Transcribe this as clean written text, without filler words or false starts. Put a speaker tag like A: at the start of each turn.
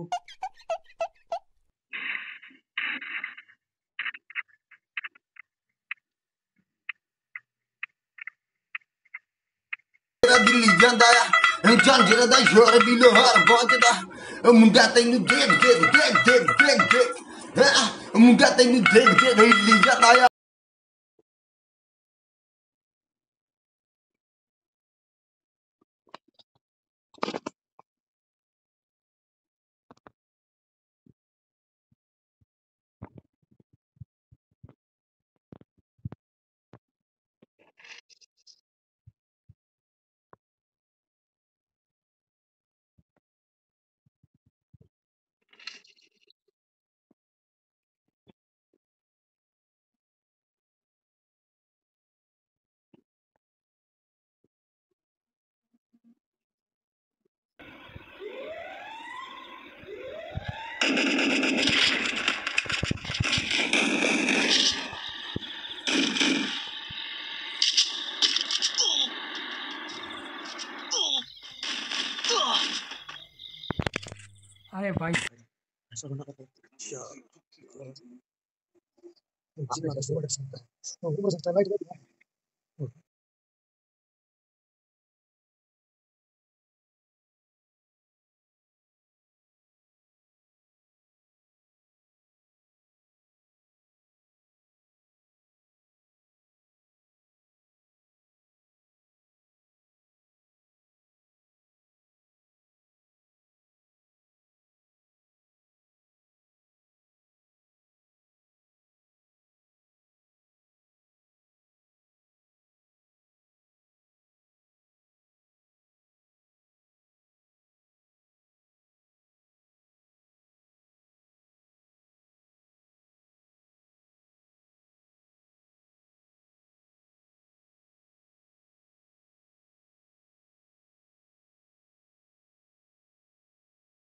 A: दिल्ली जांदा आ झांझर दा शोर भी लोहार पहुंचदा मुंडा तैनू देख देख देख देख देख देख मुंडा तैनू देख देख दिल्ली जांदा आ
B: अरे भाई
C: अच्छा